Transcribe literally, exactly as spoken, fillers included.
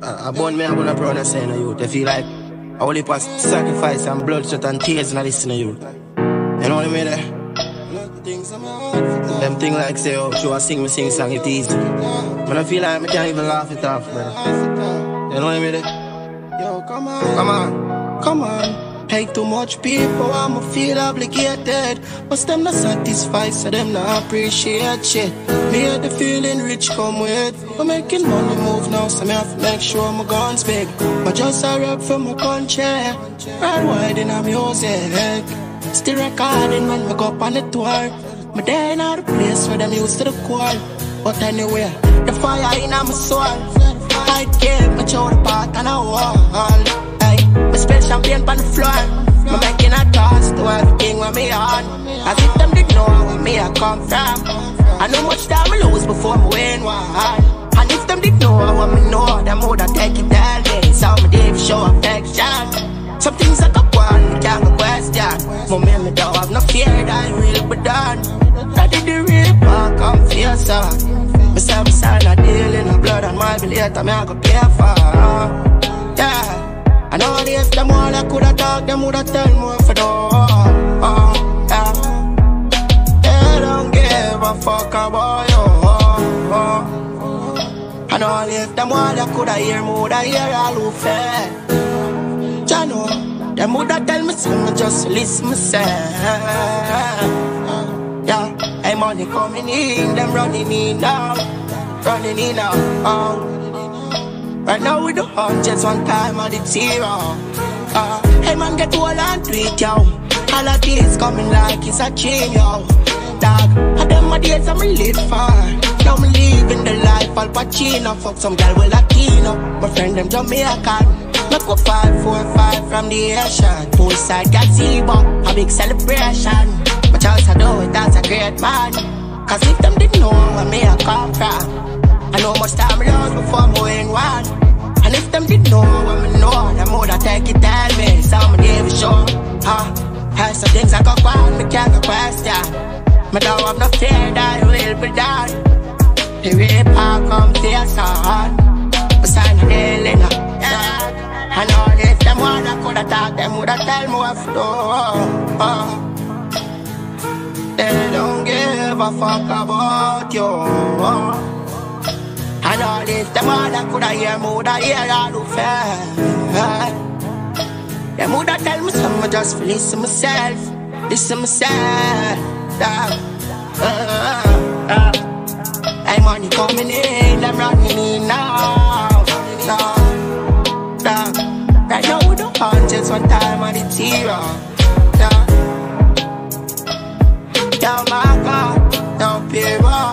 I, I born me, I'm gonna proud of saying to youth. I feel like I only pass sacrifice and blood, sweat and tears in this in the youth. You know what I mean? Eh? Them thing like say, oh, she was sing me sing song, it easy. But I feel like I can't even laugh it off, brother. You know what I mean? Eh? Yo, come on, come on, come on. Hate too much people, I'ma feel obligated. But them not satisfied, so them not appreciate shit. Me had the feeling rich come with. I'm making money move now, so me have to make sure my guns big. But just a rap from my country, right wide in a music. Still recording when we go up on the tour. But they not the place where them used to the core. But anyway, the fire in my soul. I keep my shoulder part on a wall. I spill champagne on the floor. I'm making a toast to everything with me on. As if them didn't know where me I come from. I know much time I lose before I win one. And if them didn't know what me know, them would have taken that day. So me did show affection. Some things I got one, me can't go question. Moment me don't have no fear that it really be done. I did the real part, come fierce. Me say me sign a deal in the blood and my later me I go pay for. Yeah. I know if them all I coulda talk, them woulda tell me if I don't. Uh, yeah. They don't give a fuck about you. Uh, I know if them all I coulda hear me, woulda hear all who fair. Ya know, them woulda tell me something, just listen me say. Yeah, hey money coming in, them running in now, running in now. Uh, Right now we do hundreds, one time I did zero. uh, Hey man, get all and tweet, yo. All of this coming like it's a chain, yo. Dog, and them my days I'm live for. Now me living the life Al Pacino. Fuck some girl with Latino. My friend them Jamaican. Make up five, four, five from the ocean. Poolside gazebo, a big celebration. But else I do it as a great man. Cause if them didn't know where me I come from, I know much time I lost before I'm going one. And if them didn't know what I know, them would have take it tell me. So I'm never sure. Huh? Have some things I got on, me can't go question. Me don't have no fear that it will be done. The rape I come to your son. But sign a deal in a yeah. I know if them one I could have talked, them would have tell me what to do. Uh, they don't give a fuck about you. Uh, I know if them all that coulda hear me, woulda hear all who fair. Them woulda tell me something, just for listen myself, listen myself. Dog. Uh, uh. Hey money coming in, them running in now. Dog. Dog. Right now we do hundreds, one time I did zero. Dog. Yo my God, no people.